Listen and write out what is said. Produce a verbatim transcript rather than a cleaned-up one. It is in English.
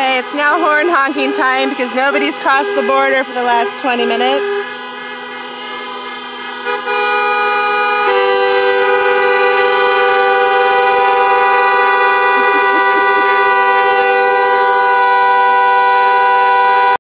Okay, it's now horn honking time because nobody's crossed the border for the last twenty minutes.